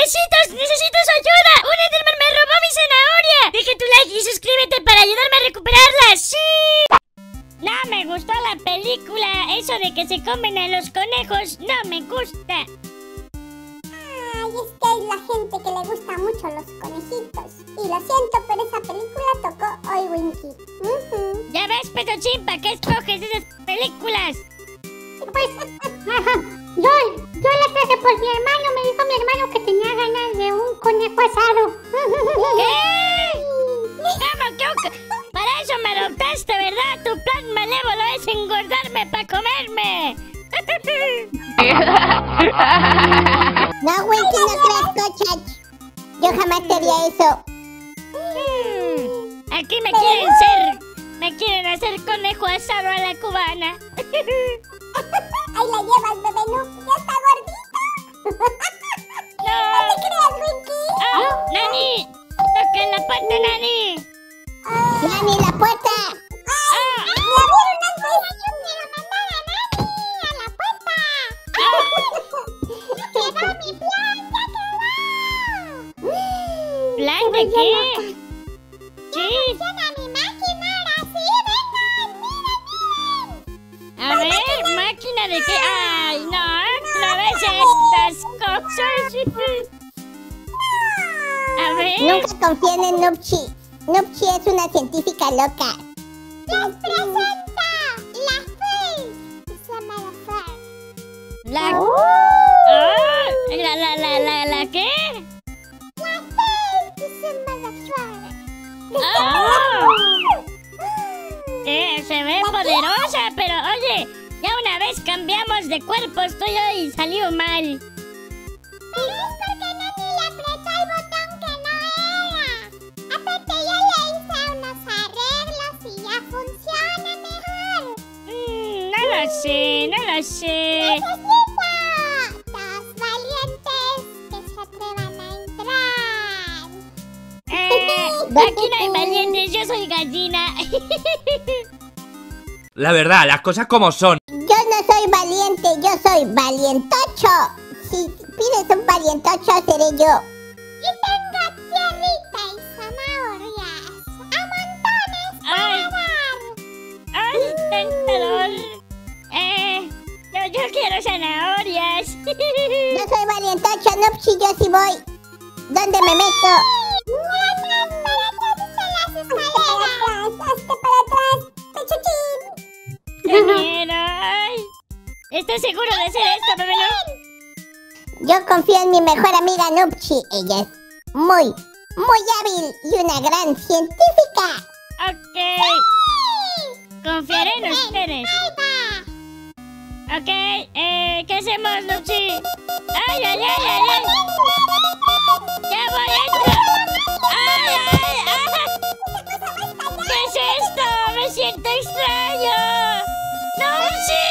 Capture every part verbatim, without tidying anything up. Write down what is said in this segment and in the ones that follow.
¡Bebecitos! ¡Necesito su ayuda! ¡Un Enderman me robó mi zanahoria! Deja tu like y suscríbete para ayudarme a recuperarla. ¡Sí! No me gustó la película. Eso de que se comen a los conejos no me gusta. Ay, es que hay la gente que le gusta mucho los conejitos. Y lo siento, pero esa película tocó hoy Winky. Uh-huh. Ya ves, Petochín, ¿para qué escoges esas películas? Pues, ajá, yo, yo la traje por mi hermano. Me dijo mi hermano que tenía ganas de un conejo asado. ¿Qué? ¿Cómo que un... Para eso me adoptaste, ¿verdad? Tu plan malévolo es engordarme para comerme. No, Winky, no creas cosas. Yo jamás te haría eso. Hmm, aquí me quieren ser... Me quieren hacer conejo asado a la cubana. Ahí la llevas, bebé, no, ya está gordito. No. No te creas, Winky. Oh, Nani, toca en la puerta, Nani. Oh. Nani, la puerta. Oh. Me abrieron antes. Quiero mandar a Nani a la puerta. Oh. Ya quedó mi plan, ya quedó. ¿Plan de qué? Sí. Funciona mi máquina ahora sí, vengan, miren, miren. A ver, máquina de qué. Ay, no, otra vez estas cosas. A ver. Nunca confíen en Nupchi. Nupchi es una científica loca. ¡Les presenta la Fey! Se llama la Fey. La... Oh. Oh, la, la, la, la, ¿la qué? La Fey se llama la Fey. Oh. Eh, se ve poderosa, pero oye, ya una vez cambiamos de cuerpos tú y yo y salió mal. Pero es porque Nani le apretó el botón que no era. Aparte, yo le hice unos arreglos y ya funciona mejor. Mm, no lo sé, no lo sé. ¡Necesito dos valientes que se atrevan a entrar! Eh, aquí no hay valientes, yo soy gallina. La verdad, las cosas como son. Yo no soy valiente, yo soy valientocho. Si pides un valientocho, seré yo. Y tengo tierrita y zanahorias. ¡A montones para Ay. dar! ¡Ay, tentador! Eh, yo, yo quiero zanahorias. Yo soy valientocho, Nupchi, yo sí voy. ¿Dónde me meto? ¡Para atrás, para atrás, las escaleras! ¡Hazte para atrás, Pechuchín! ¡Qué miedo! Ay. ¿Estás seguro de hacer esto, bebé? Yo confío en mi mejor amiga Nupchi. Ella es muy, muy hábil y una gran científica. Ok. Confiaré en ustedes. Ok, eh, ¿qué hacemos, Nupchi? ¡Ay, ay, ay, ay, ay! ¡Ya voy dentro! ¡Ay, ay, ay! ¿Qué es esto? ¡Me siento extraño! ¡Nupchi!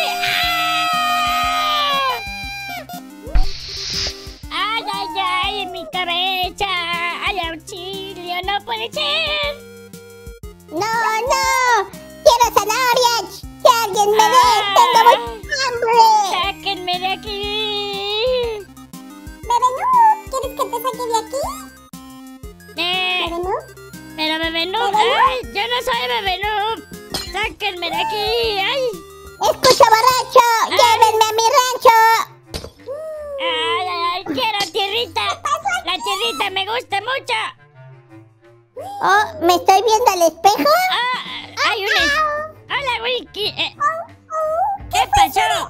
¡Ah! ¡Ay, ay, ay! ¡En mi cabeza! ¡Ay, auxilio! ¡No puede ser! ¡No, no! ¡Quiero zanahorias! ¡Que alguien me dé! ¡Tengo mucha hambre! ¡Sáquenme de aquí! Bebé Noob, ¿quieres que te saque de aquí? Eh, Bebé Noob. pero Bebé Noob, ¿Bebé Noob? ¡ay! ¡Yo no soy Bebé Noob! ¡Sáquenme de aquí! ¡Ay! ¡Escucho borracho! Ay. ¡Llévenme a mi rancho! ¡Ay, ay, ay! ¡Quiero tierrita! ¡La tierrita me gusta mucho! Oh, ¿me estoy viendo al espejo? ¡Ah! ¡Hay un... es- ¡Hola, Winky! Eh, ¿Qué pasó?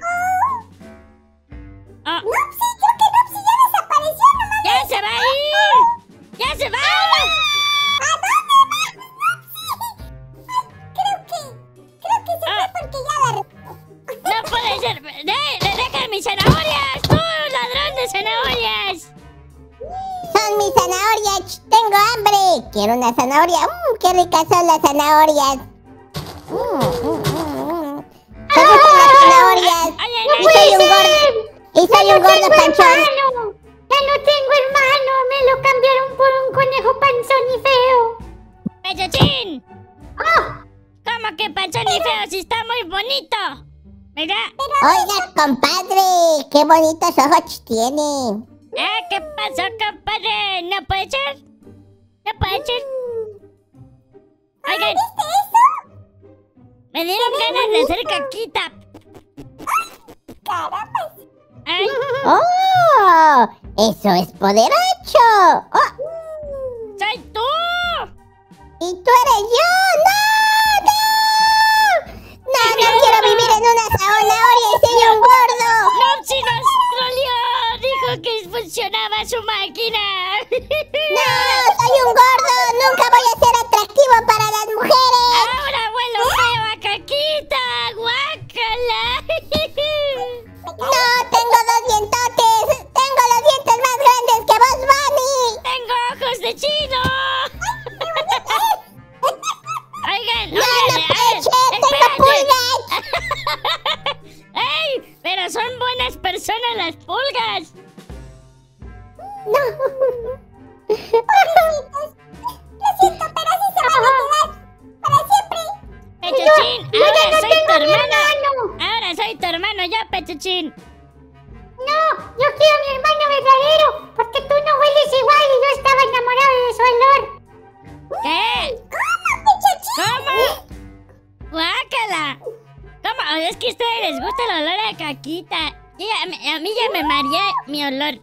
Oh, Nupsi, creo que Nupsi ya desapareció, no mames. ¡ya se va a ir! ¡Ya se va! ¿A dónde vas, Nupsi? Creo que, creo que se Ah. fue porque ya la... ¡No puede ser! ¡De, de, ¡Deja mis zanahorias! ¡Tú, ladrón de zanahorias! Son mis zanahorias, tengo hambre. Quiero una zanahoria. Mmm, qué ricas son las zanahorias. Mmm, mmm, mmm. Me gustan las zanahorias. ¡Ay, ay, Y ay! soy un gordo. Y soy un gordo panchón. Hermano, ya no tengo hermano. Me lo cambiaron por un conejo panzón y feo. ¡Pechochín! ¡Oh! ¿Cómo que panchón y feo si está muy bonito? ¿Verdad? Oiga, compadre, qué bonitos ojos tiene. Ah, ¿qué pasó, compadre? ¿No puede ser? ¿No puede ser? Oigan, ¿Viste eso? me dieron ganas de hacer caquita. Caramba. Ay, ¡Oh! ¡Eso es poderoso! ¡Oh! ¡soy tú! ¡Y tú eres yo! ¡No! ¡No! ¡No, no quiero vivir en una zanahoria y soy un gordo! ¡Nopsi nos troleó! Dijo que funcionaba su máquina. ¡No! ¡Soy un gordo! ¡Nunca voy a ser atractivo para las mujeres! Ahora huelo feo a caquita. ¡Guácala! ¡No! ¡Tengo dos dientotes! ¡Tengo los dientes más grandes que vos, Bunny! ¡Tengo ojos de chino! Oigan, ¡No, oigan, no a puede ver, ser! ¡Tengo espérate. pulgas! ¡Ey! Pero son buenas personas las pulgas. ¡No! Pobrecitos. Lo siento, pero así se van a quedar para siempre. Pechuchín, Yo ya ahora no soy tu tengo mi hermano. hermano. Ahora soy tu hermano yo, Pechuchín. No, yo quiero a mi hermano verdadero, porque tú no hueles igual y yo estaba enamorado de su olor. ¿Qué? ¿Cómo, Pechuchín? ¿Cómo? ¡Guácala! ¿Cómo? Es que a ustedes les gusta el olor a caquita. Yo ya- a, mí, a mí ya me mareé mi olor.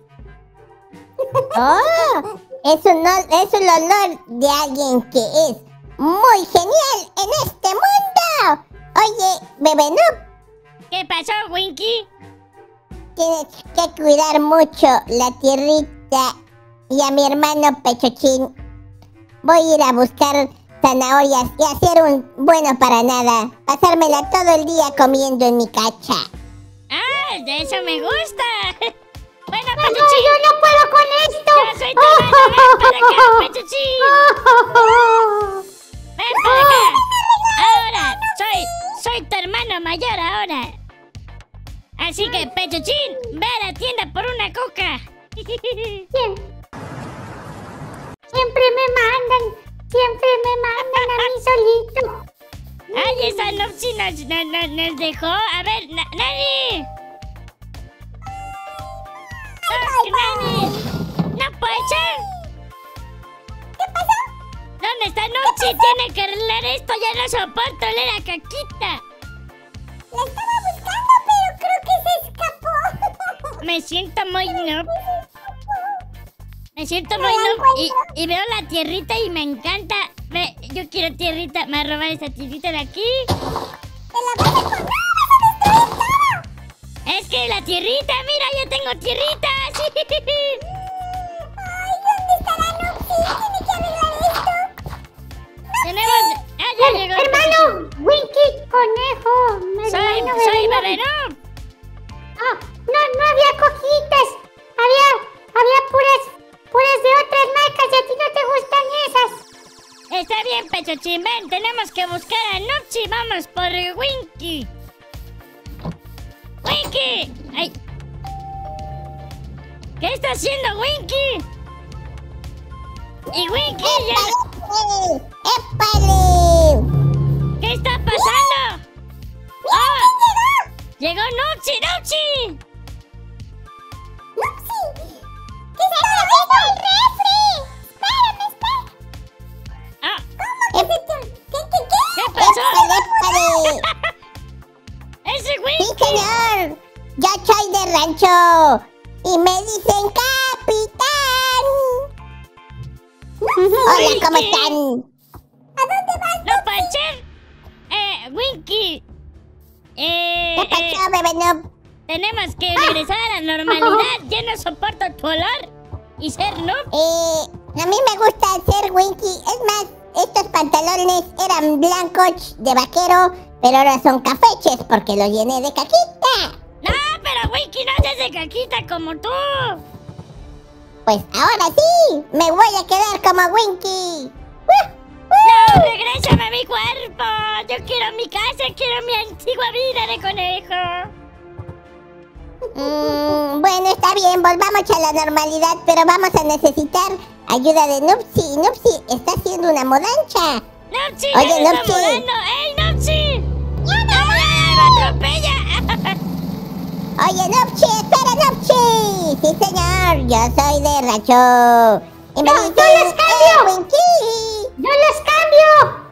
¡Oh! Es un, ol- es un olor de alguien que es muy genial en este mundo. Oye, Bebé Noob, ¿Qué pasó, Winky? tienes que cuidar mucho la tierrita y a mi hermano Pechuchín. Voy a ir a buscar zanahorias y hacer un bueno para nada. Pasármela todo el día comiendo en mi cacha. ¡Ah! De eso me gusta. Bueno, No, Pechuchín, yo no puedo con esto. yo soy tu hermano. Ven para acá, Pechuchín. Ven para acá. Ahora, soy, soy tu hermano mayor ahora. Así que, Pechuchín, ve a la tienda por una coca. Bien. Siempre me mandan, siempre me mandan a mí solito. Ay, esa Nopsi nos, nos, nos, nos dejó. A ver, na Nani. No, Nani. No puede ser. ¿Qué pasó? ¿Dónde está Nopsi? Tiene que arreglar esto. Ya no soporto oler a caquita. La estaba buscando, pero creo que se escapó. Me siento muy noob. Me siento muy No la noob. Y, y veo la tierrita y me encanta. Ve, yo quiero tierrita. Me va a robar esta tierrita de aquí. ¡Te la vas a comer! ¡Vas a destruir todo! Es que la tierrita, mira, yo tengo tierrita. Sí. ¡Ay, ¿dónde está la Nopsi? Tiene que arreglar esto. Tenemos. Ah, ya llegó. el Hermano, Winky, conejo, mi Soy, hermano soy Bebé Bebé Noob. Noob. Ah, no, no había coquitas. Había, había puras, puras de otras marcas y a ti no te gustan esas. Está bien, Pechuchín. Ven, tenemos que buscar a Nopsi. Vamos por Winky. ¡Winky! ¡Ay! ¿Qué está haciendo Winky? Y Winky ya... ¡Épale! ¡Épale! ¿Qué está pasando? ¡Ah! ¡Llegó Nopsi! ¡Nopsi! ¡Nopsi! ¿Qué está haciendo el refri? ¡Espérame, espérame! ¡Ah! ¿Cómo que se te... ¿Qué, qué, qué? ¿Qué pasó? ¡Épale, épale! ¡Ese ¡Sí, Winky! señor! Yo soy de rancho y me dicen capitán. Hola, ¿cómo Winky. están? ¿A dónde vas? ¡No puede ser! Eh, Winky. Eh, ¿Qué eh, pasó, Bebé Noob? tenemos que regresar a la normalidad. Ya no soporto tu olor y ser noob. Eh, a mí me gusta ser Winky. Es más, estos pantalones eran blancos de vaquero, pero ahora son cafeches porque los llené de caquita. No, pero Winky no se hace caquita como tú. Pues ahora sí, me voy a quedar como Winky. No, regrésame a mi cuerpo. Yo quiero mi casa, quiero mi antigua vida de conejo. Mm, bueno, está bien, volvamos a la normalidad, pero vamos a necesitar ayuda de Nopsi. Nopsi está haciendo una mudanza. Nopsi, Oye, ya me está Nopsi. mudando. ¡Ey, Nopsi! ¡Ya no! ¡Me atropella! Oye, Nopsi, espera, Nopsi. Nupsi. Sí, señor. Yo soy de Racho. Y me No, dicen yo los cambio. Edwinky. ¡Yo los cambio!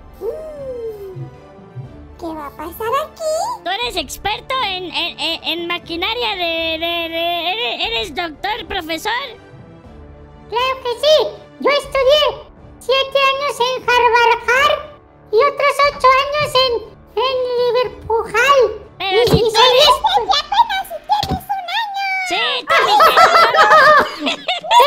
¿Qué va a pasar aquí? Tú eres experto en, en, en, en maquinaria de, de, de- ¿eres, eres doctor, profesor? ¡Claro que sí! Yo estudié siete años en Harvard y otros ocho años en, en Liverpool. Pero y, si y tú soy eres- esto- ¡Que apenas si tienes un año! Sí, tú dijiste.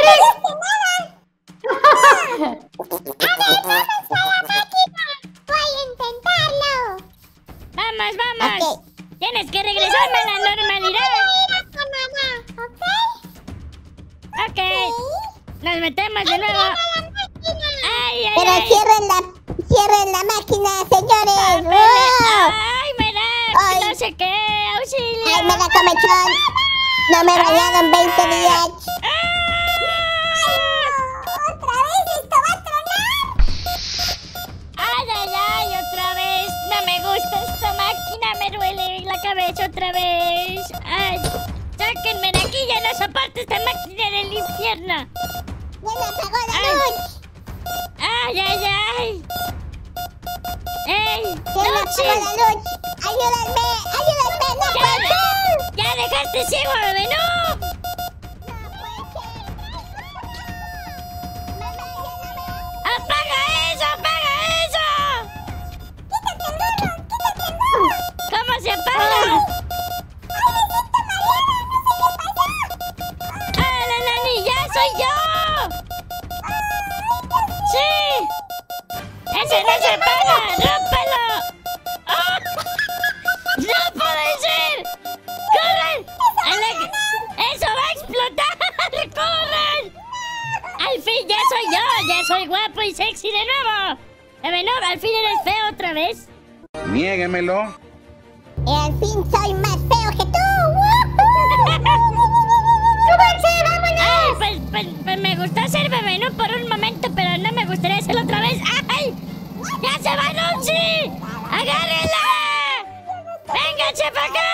Voy a intentarlo. Vamos, vamos. Ok. Tienes que regresarme a la normalidad. Ir a Canadá, ¿ok? Ok. Nos metemos de nuevo. Ay, ay, Pero ay. cierren la, cierren la máquina, señores. Papel- ¡Wow! Ay, me da. Ay. No sé qué. Auxilio. ¡Ay, me da comechón! No me he bañado en veinte días. ¡Otra vez esto va a tronar! Ay, ay, ay, otra vez. No me gusta esta máquina. Me duele la cabeza otra vez. Ay, sáquenme de aquí. Ya no soporto esta máquina del infierno. ¡Ya me apagó la Ay. luz! Ay, ay, ay. ¡Ey! ¡Ya me ¡Luchi! apagó la luz! ¡Ayúdenme! ¡Ayúdenme! ¡No puedo! ¡Ya, ya dejaste ciego a bebé! ¡No! ¡Apaga eso! ¡Apaga eso! ¿Cómo se apaga? ¡Ah, la nani! ¡Ya soy yo! ¡Sí! ¡Ese no se apaga! ¡Rómpelo! ¡Oh! ¡No puede ser! ¡Corran! ¡A la- ¡Eso va a explotar! ¡Corran! ¡Al fin ya soy yo! ¡Ya soy guapo y sexy de nuevo! ¡Bebé, no! ¡Al fin eres feo otra vez! Niéguemelo. Y al fin soy más feo que tú. ¡Súbanse, vámonos! Ay, pues, pues, pues me gustó ser bebé, ¿no? Por un momento, pero no me gustaría hacerlo otra vez. ¡Ay! ¡Ya se va, Nupsi! ¡Agárrenla! ¡Vénganse para acá!